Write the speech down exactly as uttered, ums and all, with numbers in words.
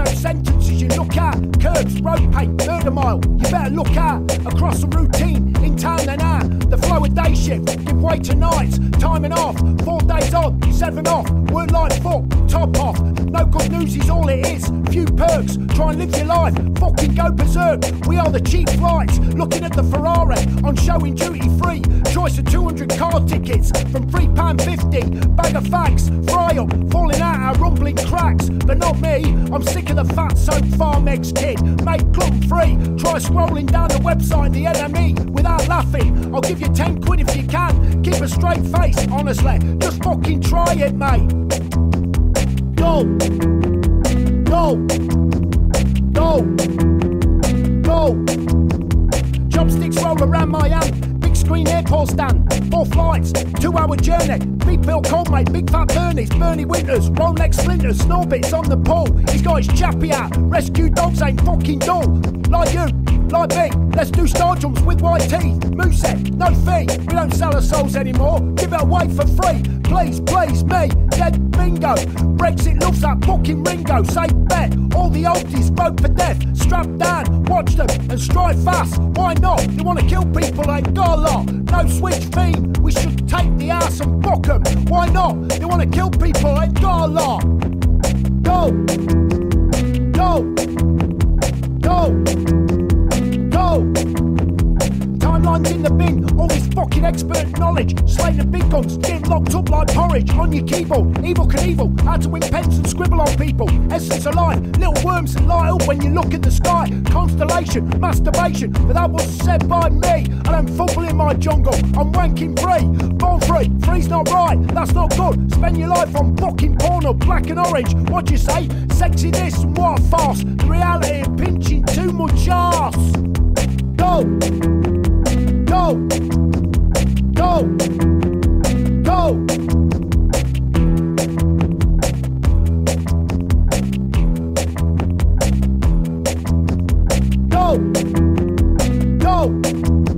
out sentences you look at. Curbs, road paint, murder mile. You better look at. Across the routine, in town and out. The flow of day shift, give way to nights. Time and off, four days on, seven off. Work like fuck, top off. No good news is all it is. Few perks, try and live your life. Fucking go berserk. We are the cheap flights. Looking at the Ferrari on show in duty free. Choice of two hundred car tickets from three pounds fifty. Bag of facts, fry up, falling out our rumbling cracks. But not me, I'm sick of the fat soap farm ex kid. Make gluten free. Try scrolling down the website, the N M E, without laughing. I'll give you ten quid if you can. Keep a straight face, honestly. Just fucking try it, mate. Go. Go. Go. Go. Chopsticks roll around my hand. Big screen airport stand. Four flights, two hour journey. Big Bill Cold, mate, big fat Bernie's, Bernie Winters, Rolex splinters, Snorbits on the pole. He's got his chappy out. Rescue dogs ain't fucking dull. Like you, like me, let's do star jumps with white teeth. Moosehead, no fee, we don't sell our souls anymore. Give it away for free. Please, please, me, dead bingo. Brexit loves that fucking Ringo. Say bet, all the oldies vote for death. Strap down, watch them and strike fast. Why not? You wanna kill people, ain't got a lot. No switch theme, we should take the ass and fuck them. Why not? You wanna kill people, ain't got a lot. Go, go, go, go. Timelines in the bin, all this fucking expert knowledge. Slaying the big guns, getting locked up like porridge on your keyboard. Evil Knievel, how to win pens and scribble on people. Essence of life, little worms that light up when you look in the sky. Constellation, masturbation, but that was said by me. I don't fumble in my jungle, I'm wanking free. Born free, free's not right, that's not good. Spend your life on fucking porno, black and orange. What you say? Sexy this and what a farce. The reality of pinching too much arse. Go! Go! Go! Go! Go! Go!